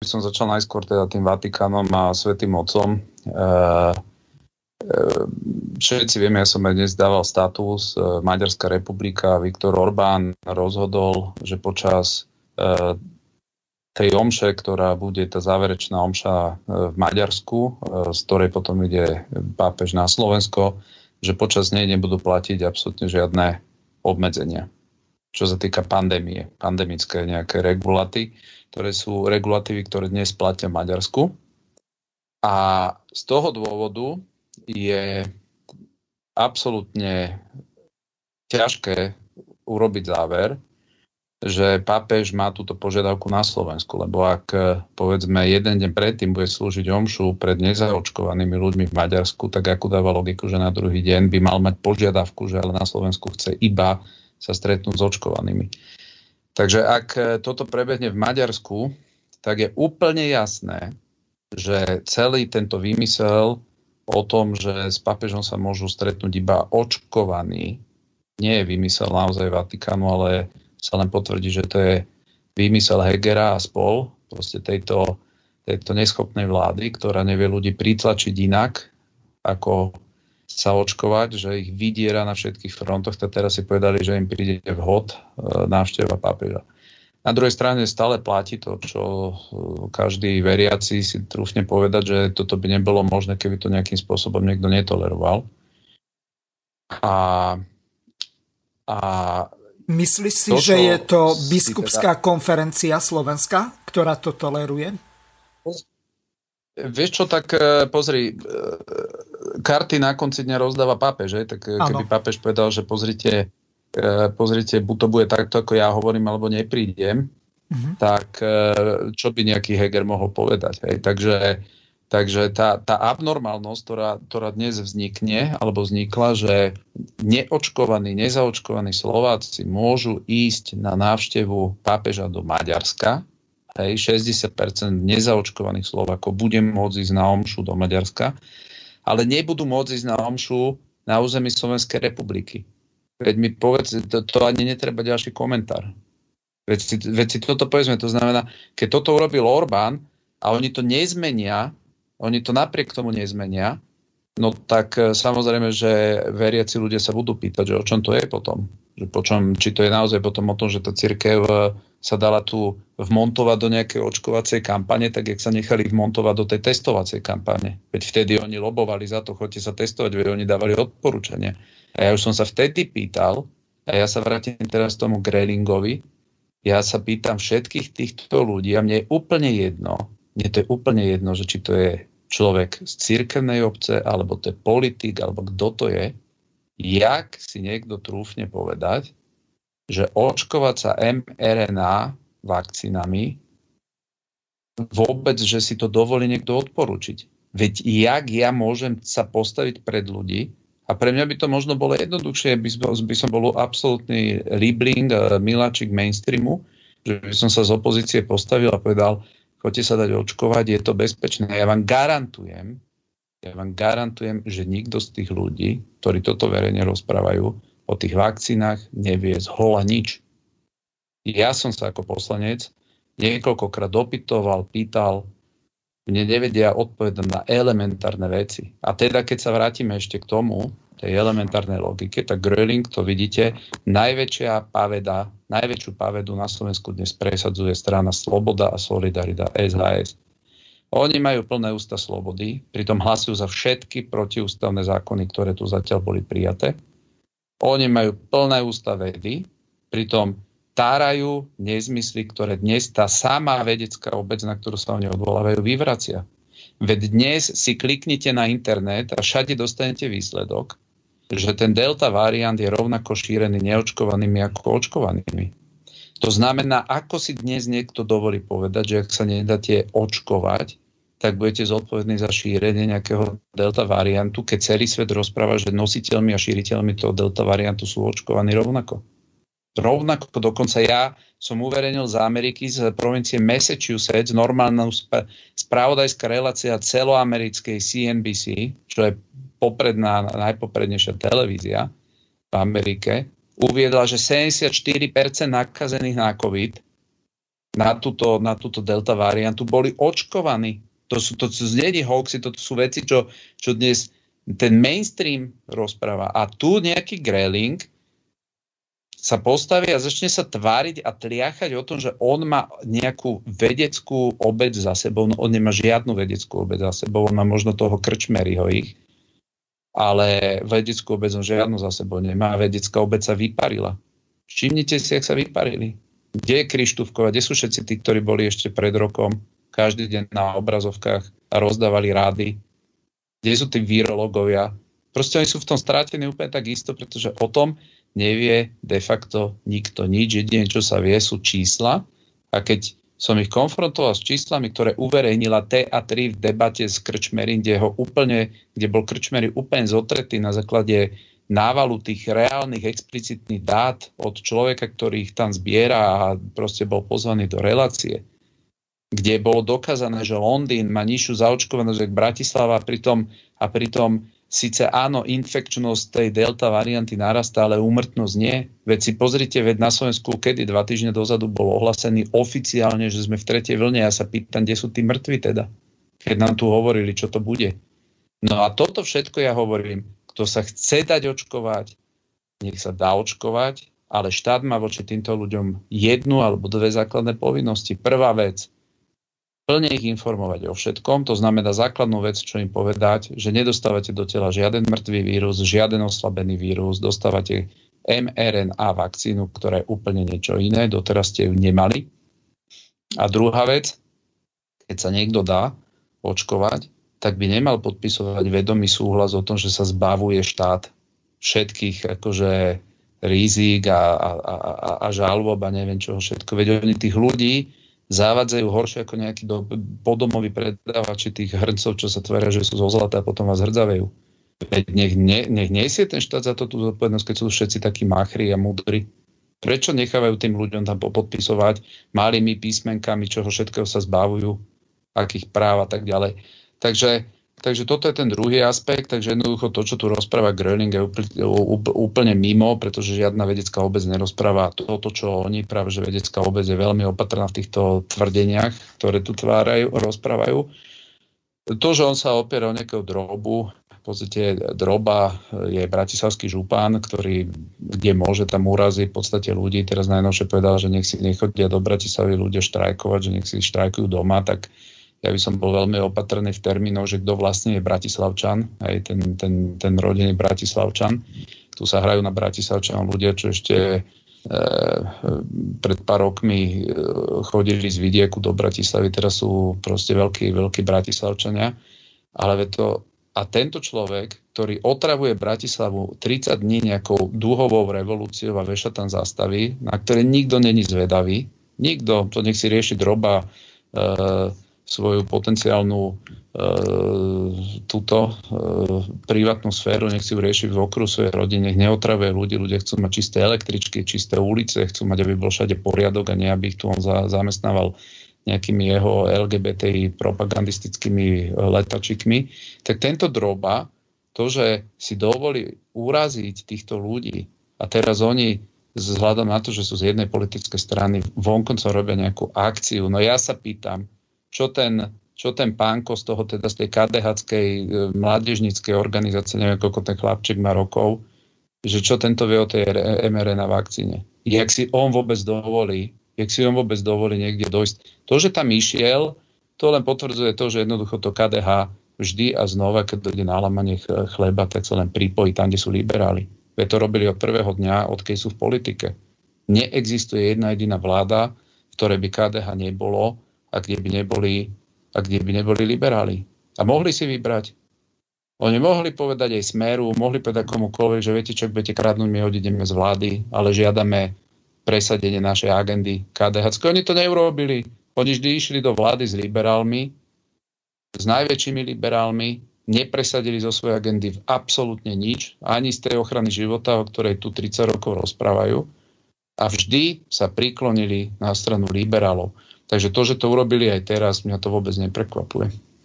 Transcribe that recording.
som začal najskôr teda tým Vatikánom a Svätým Otcom. Všetci vieme, ja som aj dnes dával status, Maďarská republika, Viktor Orbán rozhodol, že počas tej omše, ktorá bude tá záverečná omša v Maďarsku, z ktorej potom ide pápež na Slovensko, že počas nej nebudú platiť absolútne žiadne obmedzenia. Čo sa týka pandémie, pandemické nejaké regulatívy, ktoré dnes platia v Maďarsku. A z toho dôvodu je absolútne ťažké urobiť záver, že pápež má túto požiadavku na Slovensku, lebo ak povedzme jeden deň predtým bude slúžiť omšu pred nezaočkovanými ľuďmi v Maďarsku, tak ako dáva logiku, že na druhý deň by mal mať požiadavku, že ale na Slovensku chce iba sa stretnúť s očkovanými. Takže ak toto prebehne v Maďarsku, tak je úplne jasné, že celý tento výmysel o tom, že s pápežom sa môžu stretnúť iba očkovaní, nie je výmysel naozaj Vatikánu, ale sa len potvrdí, že to je výmysel Hegera a spol, proste tejto neschopnej vlády, ktorá nevie ľudí pritlačiť inak, ako sa očkovať, že ich vydiera na všetkých frontoch, tak teraz si povedali, že im príde vhod návšteva pápeža. Na druhej strane stále platí to, čo každý veriaci si trúfne povedať, že toto by nebolo možné, keby to nejakým spôsobom niekto netoleroval. A myslíš si, že je to biskupská konferencia Slovenska, ktorá to toleruje? Vieš čo, tak pozri, karty na konci dňa rozdáva pápež, tak keby pápež povedal, že pozrite, buď to bude takto, ako ja hovorím, alebo neprídem, tak čo by nejaký Heger mohol povedať. Hej? Takže tá abnormálnosť, ktorá dnes vznikne, alebo vznikla, že nezaočkovaní Slováci môžu ísť na návštevu pápeža do Maďarska. Hej, 60% nezaočkovaných Slovákov bude môcť ísť na omšu do Maďarska, ale nebudú môcť ísť na omšu na území Slovenskej republiky. Veď mi povedz, to ani netreba ďalší komentár. Veď si toto povedzme, to znamená, keď toto urobil Orbán a oni to nezmenia, oni to napriek tomu nezmenia, no tak samozrejme, že veriaci ľudia sa budú pýtať, že o čom to je potom. Či to je naozaj potom o tom, že tá cirkev sa dala tu vmontovať do nejakej očkovacej kampane, tak jak sa nechali vmontovať do tej testovacej kampane. Veď vtedy oni lobovali za to, choďte sa testovať, veď oni dávali odporúčania. A ja už som sa vtedy pýtal, a ja sa vrátim teraz tomu Grelingovi, ja sa pýtam všetkých týchto ľudí a mne je úplne jedno, že či to je človek z cirkevnej obce, alebo to je politik, alebo kto to je, jak si niekto trúfne povedať, že očkovať sa mRNA vakcínami vôbec, že si to dovolí niekto odporučiť. Veď jak ja môžem sa postaviť pred ľudí a pre mňa by to možno bolo jednoduchšie, by som bol absolútny líbling, miláčik mainstreamu, že by som sa z opozície postavil a povedal, choďte sa dať očkovať, je to bezpečné. Ja vám garantujem, že nikto z tých ľudí, ktorí toto verejne rozprávajú, o tých vakcínach nevie zhola nič. Ja som sa ako poslanec niekoľkokrát dopytoval, pýtal, mne nevedia odpovedať na elementárne veci. A teda, keď sa vrátime ešte k tomu, tej elementárnej logike, tak Gröling, to vidíte, najväčšiu pavedu na Slovensku dnes presadzuje strana Sloboda a Solidarita, SHS. Oni majú plné ústa slobody, pritom hlasujú za všetky protiústavné zákony, ktoré tu zatiaľ boli prijaté. Oni majú plné ústa vedy, pritom tárajú nezmysly, ktoré dnes tá samá vedecká obec, na ktorú sa oni odvolávajú, vyvracia. Veď dnes si kliknite na internet a všade dostanete výsledok, že ten delta variant je rovnako šírený neočkovanými ako očkovanými. To znamená, ako si dnes niekto dovolí povedať, že ak sa nedáte očkovať, tak budete zodpovední za šírenie nejakého delta variantu, keď celý svet rozpráva, že nositeľmi a šíriteľmi toho delta variantu sú očkovaní rovnako. Rovnako, dokonca ja som uverejnil z Ameriky, z provincie Massachusetts, normálna spravodajská relácia celoamerickej CNBC, čo je najpoprednejšia televízia v Amerike, uviedla, že 74% nakazených na COVID na túto delta variantu, boli očkovaní. To sú nie hoaxy, to sú veci, čo dnes ten mainstream rozpráva. A tu nejaký Greling sa postaví a začne sa tváriť a tliachať o tom, že on má nejakú vedeckú obec za sebou. No, on nemá žiadnu vedeckú obec za sebou, on má možno toho Krčmeryho ich, ale vedeckú obec on žiadnu za sebou nemá. Vedecká obec sa vyparila. Všimnite si, jak sa vyparili. Kde je Krištúfková? Kde sú všetci tí, ktorí boli ešte pred rokom každý deň na obrazovkách a rozdávali rády? Kde sú tí virológovia? Proste oni sú v tom strátení úplne tak isto, pretože o tom nevie de facto nikto nič. Jedine, čo sa vie, sú čísla. A keď som ich konfrontoval s číslami, ktoré uverejnila TA3 v debate s Krčmerym, kde bol Krčmery úplne zotretý na základe návalu tých reálnych explicitných dát od človeka, ktorý ich tam zbiera a proste bol pozvaný do relácie, kde bolo dokázané, že Londýn má nižšiu zaočkovanosť ako Bratislava a pritom síce áno, infekčnosť tej delta varianty narastá, ale úmrtnosť nie. Veď si pozrite, na Slovensku, kedy 2 týždne dozadu bol ohlásený oficiálne, že sme v 3. vlne. Ja sa pýtam, kde sú tí mŕtvi teda? Keď nám tu hovorili, čo to bude. No a toto všetko ja hovorím, kto sa chce dať očkovať, nech sa dá očkovať, ale štát má voči týmto ľuďom 1 alebo 2 základné povinnosti. Prvá vec, plne ich informovať o všetkom, to znamená základnú vec, čo im povedať, že nedostávate do tela žiaden mŕtvý vírus, žiaden oslabený vírus, dostávate mRNA vakcínu, ktorá je úplne niečo iné, doteraz ste ju nemali. A druhá vec, keď sa niekto dá očkovať, tak by nemal podpisovať vedomý súhlas o tom, že sa zbavuje štát všetkých akože rizík a žalob a neviem čoho všetko. Veď oni tých ľudí zavádzajú horšie ako nejakí podomoví predávači tých hrncov, čo sa tvária, že sú zo zlata a potom vás hrdzavejú. Nech nesie ten štát za to tú zodpovednosť, keď sú všetci takí máchri a múdri. Prečo nechávajú tým ľuďom tam podpisovať malými písmenkami, čoho všetkého sa zbavujú, akých práv a tak ďalej. Takže toto je ten druhý aspekt, takže jednoducho to, čo tu rozpráva Gröning, je úplne mimo, pretože žiadna vedecká obec nerozpráva toto, čo oni, práve že vedecká obec je veľmi opatrná v týchto tvrdeniach, ktoré tu rozprávajú. To, že on sa opiera o nejakého drobu, v podstate droba je bratislavský župan, kde môže tam uraziť v podstate ľudí. Teraz najnovšie povedal, že nech si nechodia do Bratislavy ľudia štrajkovať, že nech si štrajkujú doma, tak ja by som bol veľmi opatrný v termínoch, že kto vlastne je Bratislavčan, aj ten rodinný Bratislavčan. Tu sa hrajú na Bratislavčan ľudia, čo ešte pred pár rokmi chodili z vidieku do Bratislavy, teraz sú proste veľkí Bratislavčania. A tento človek, ktorý otravuje Bratislavu 30 dní nejakou dúhovou revolúciou a veša tam zastaví, na ktoré nikto není zvedavý, nikto, to nech si rieši droba svoju potenciálnu privátnu sféru, nech si ju rieši v okruhu svojej rodiny, nech neotravuje ľudí, ľudia chcú mať čisté električky, čisté ulice, chcú mať, aby bol všade poriadok a nie, aby ich tu on zamestnával nejakými jeho LGBTI propagandistickými letačikmi. Tak tento droba, to, že si dovolí uraziť týchto ľudí a teraz oni vzhľadom na to, že sú z jednej politickej strany vonkoncom robia nejakú akciu, no ja sa pýtam, čo ten pánko z toho, teda z tej KDH-skej mládežníckej organizácie, neviem, koľko ten chlapček má rokov, že čo tento vie o tej mRNA vakcíne. Jak si on vôbec dovolí niekde dojsť. To, že tam išiel, to len potvrdzuje to, že jednoducho to KDH vždy a znova, keď dojde na lámanie chleba, tak sa len pripojí tam, kde sú liberáli. Veď to robili od prvého dňa, odkedy sú v politike. Neexistuje jedna jediná vláda, v ktorej by KDH nebolo, a kde by neboli liberáli. A mohli si vybrať. Oni mohli povedať aj Smeru, mohli povedať komukoľvek, že viete, čo budete kradnúť, my odídeme z vlády, ale žiadame presadenie našej agendy KDH. Oni to neurobili. Oni vždy išli do vlády s liberálmi, s najväčšími liberálmi, nepresadili zo svojej agendy v absolútne nič, ani z tej ochrany života, o ktorej tu 30 rokov rozprávajú, a vždy sa priklonili na stranu liberálov. Takže to, že to urobili aj teraz, mňa to vôbec neprekvapuje.